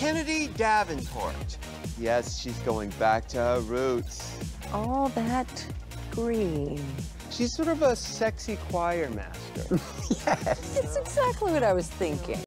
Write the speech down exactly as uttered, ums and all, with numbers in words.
Kennedy Davenport. Yes, she's going back to her roots. All that green. She's sort of a sexy choir master. Yes. It's exactly what I was thinking.